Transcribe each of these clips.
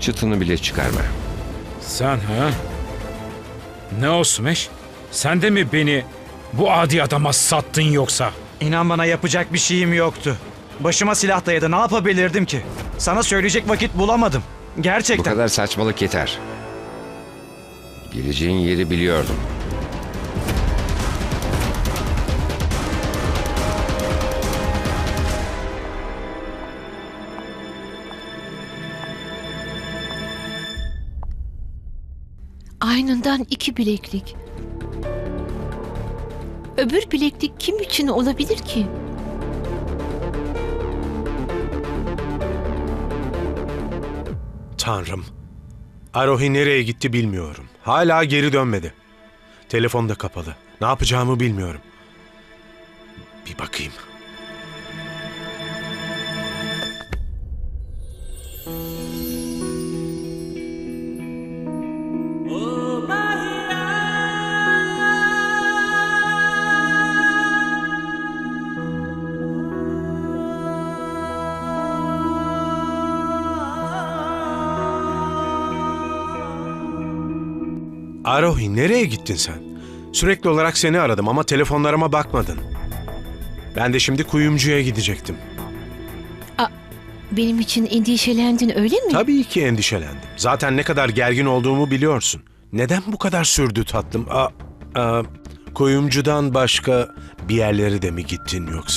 Çıtını bile çıkarma. Sen ha? Ne o Smash? Sen de mi beni bu adi adama sattın yoksa? İnan bana yapacak bir şeyim yoktu. Başıma silah dayadı, ne yapabilirdim ki? Sana söyleyecek vakit bulamadım. Bu Gerçekten. kadar saçmalık yeter. Geleceğin yeri biliyordum. Aynından 2 bileklik. Öbür bileklik kim için olabilir ki? Tanrım. Arohi nereye gitti bilmiyorum. Hala geri dönmedi. Telefon da kapalı. Ne yapacağımı bilmiyorum. Bir bakayım. Arohi nereye gittin sen? Sürekli olarak seni aradım ama telefonlarıma bakmadın. Ben de şimdi kuyumcuya gidecektim. Benim için endişelendin öyle mi? Tabii ki endişelendim. Zaten ne kadar gergin olduğumu biliyorsun. Neden bu kadar sürdü tatlım? Kuyumcudan başka bir yerlere de mi gittin yoksa?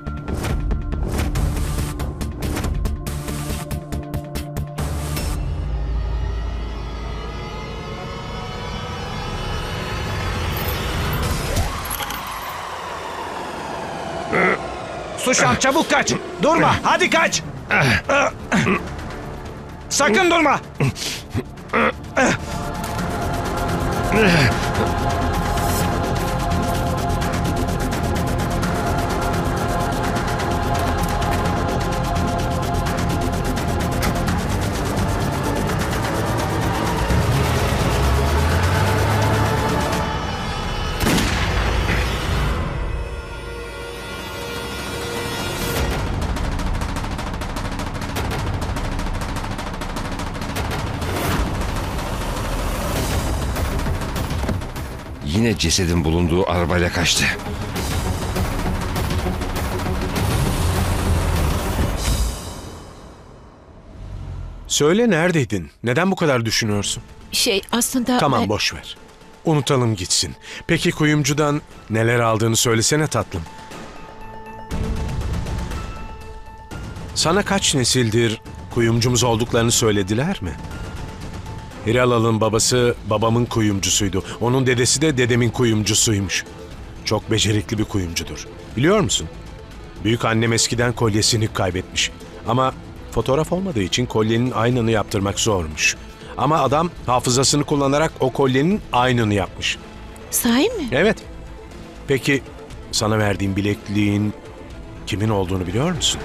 Suşan çabuk kaç. Durma, hadi kaç. Sakın durma. Yine cesedin bulunduğu arabayla kaçtı. Söyle neredeydin? Neden bu kadar düşünüyorsun? Aslında... Tamam boş ver. Unutalım gitsin. Peki kuyumcudan neler aldığını söylesene tatlım. Sana kaç nesildir kuyumcumuz olduklarını söylediler mi? Hiralal'ın babası babamın kuyumcusuydu. Onun dedesi de dedemin kuyumcusuymuş. Çok becerikli bir kuyumcudur. Biliyor musun? Büyük annem eskiden kolyesini kaybetmiş. Ama fotoğraf olmadığı için kolyenin aynını yaptırmak zormuş. Ama adam hafızasını kullanarak o kolyenin aynını yapmış. Sahi mi? Evet. Peki sana verdiğim bilekliğin kimin olduğunu biliyor musun?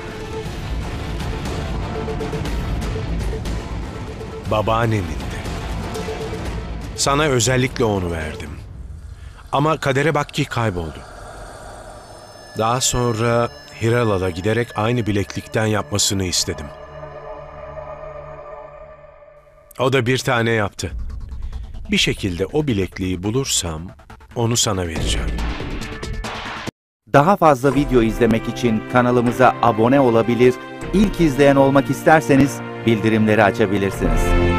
Babaannemin de. Sana özellikle onu verdim. Ama kadere bak ki kayboldu. Daha sonra Hiralal'a giderek aynı bileklikten yapmasını istedim. O da bir tane yaptı. Bir şekilde o bilekliği bulursam onu sana vereceğim. Daha fazla video izlemek için kanalımıza abone olabilir, ilk izleyen olmak isterseniz bildirimleri açabilirsiniz.